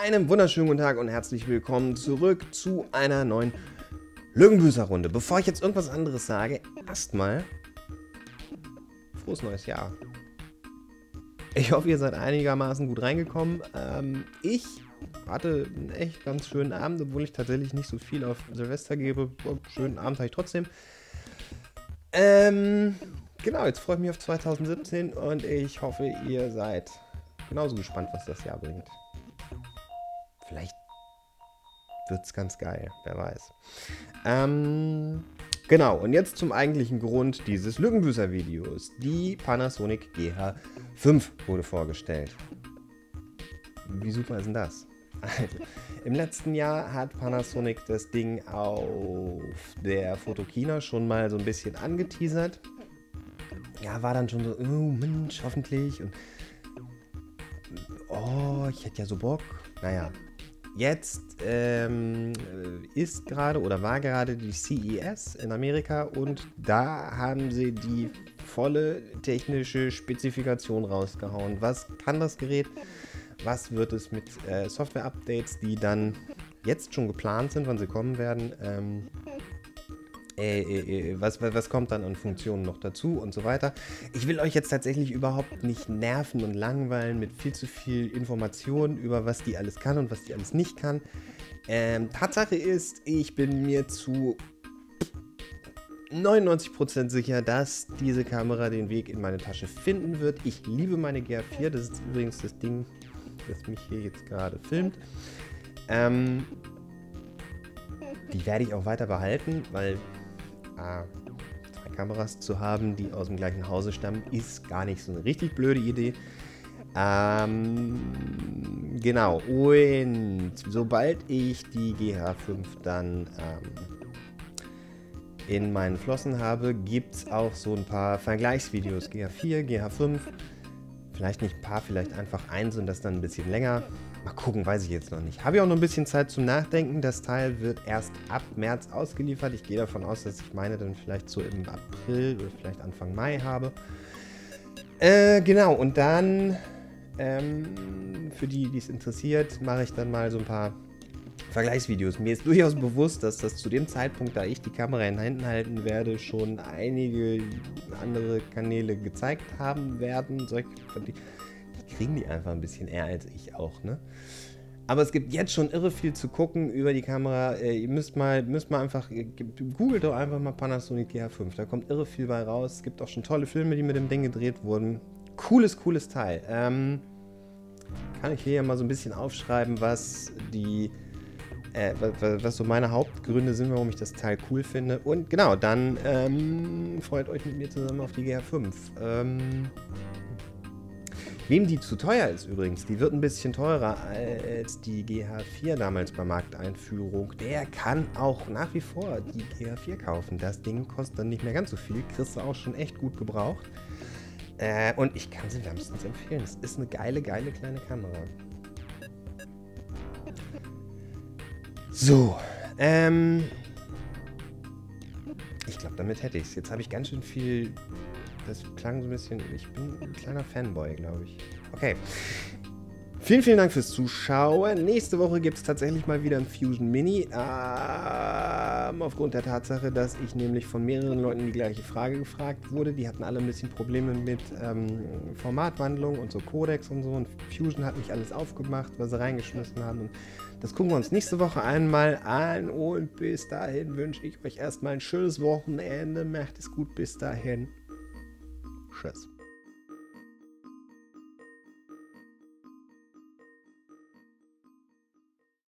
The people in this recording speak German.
Einen wunderschönen guten Tag und herzlich willkommen zurück zu einer neuen Lückenbüßer-Runde. Bevor ich jetzt irgendwas anderes sage, erstmal frohes neues Jahr. Ich hoffe, ihr seid einigermaßen gut reingekommen. Ich hatte einen echt ganz schönen Abend, obwohl ich tatsächlich nicht so viel auf Silvester gebe. Schönen Abend habe ich trotzdem. Genau, jetzt freue ich mich auf 2017 und ich hoffe, ihr seid genauso gespannt, was das Jahr bringt. Vielleicht wird es ganz geil, wer weiß. Genau, und jetzt zum eigentlichen Grund dieses Lückenbüßer-Videos. Die Panasonic GH5 wurde vorgestellt. Wie super ist denn das? Also, im letzten Jahr hat Panasonic das Ding auf der Photokina schon mal so ein bisschen angeteasert. Ja, war dann schon so, oh Mensch, hoffentlich. Und oh, ich hätte ja so Bock. Naja, jetzt ist gerade oder war gerade die CES in Amerika und da haben sie die volle technische Spezifikation rausgehauen. Was kann das Gerät? Was wird es mit Software-Updates, die dann jetzt schon geplant sind, wann sie kommen werden? Was kommt dann an Funktionen noch dazu und so weiter. Ich will euch jetzt tatsächlich überhaupt nicht nerven und langweilen mit viel zu viel Informationen über was die alles kann und was die alles nicht kann. Tatsache ist, ich bin mir zu 99% sicher, dass diese Kamera den Weg in meine Tasche finden wird. Ich liebe meine GH4, das ist übrigens das Ding, das mich hier jetzt gerade filmt. Die werde ich auch weiter behalten, weil zwei Kameras zu haben, die aus dem gleichen Hause stammen, ist gar nicht so eine richtig blöde Idee. Genau, und sobald ich die GH5 dann in meinen Flossen habe, gibt es auch so ein paar Vergleichsvideos. GH4, GH5, vielleicht nicht ein paar, vielleicht einfach eins und das dann ein bisschen länger. Mal gucken, weiß ich jetzt noch nicht. Habe ich auch noch ein bisschen Zeit zum Nachdenken. Das Teil wird erst ab März ausgeliefert. Ich gehe davon aus, dass ich meine dann vielleicht so im April oder vielleicht Anfang Mai habe. Genau, und dann, für die, die es interessiert, mache ich dann mal so ein paar Vergleichsvideos. Mir ist durchaus bewusst, dass das zu dem Zeitpunkt, da ich die Kamera in Händen halten werde, schon einige andere Kanäle gezeigt haben werden. Die kriegen die einfach ein bisschen eher als ich auch, ne? Aber es gibt jetzt schon irre viel zu gucken über die Kamera. Ihr müsst mal einfach, googelt doch einfach mal Panasonic GH5. Da kommt irre viel bei raus. Es gibt auch schon tolle Filme, die mit dem Ding gedreht wurden. Cooles Teil. Kann ich hier ja mal so ein bisschen aufschreiben, was so meine Hauptgründe sind, warum ich das Teil cool finde. Und genau, dann freut euch mit mir zusammen auf die GH5. Wem die zu teuer ist übrigens, die wird ein bisschen teurer als die GH4 damals bei Markteinführung, der kann auch nach wie vor die GH4 kaufen. Das Ding kostet dann nicht mehr ganz so viel, kriegst du auch schon echt gut gebraucht. Und ich kann sie wärmstens empfehlen. Es ist eine geile kleine Kamera. So, ich glaube, damit hätte ich es. Jetzt habe ich ganz schön viel. Das klang so ein bisschen. Ich bin ein kleiner Fanboy, glaube ich. Okay. Vielen Dank fürs Zuschauen. Nächste Woche gibt es tatsächlich mal wieder ein Fusion Mini. Aufgrund der Tatsache, dass ich nämlich von mehreren Leuten die gleiche Frage gefragt wurde. Die hatten alle ein bisschen Probleme mit Formatwandlung und so Codecs und so. Und Fusion hat nicht alles aufgemacht, was sie reingeschmissen haben. Und das gucken wir uns nächste Woche einmal an. Und bis dahin wünsche ich euch erstmal ein schönes Wochenende. Macht es gut bis dahin. Tschüss.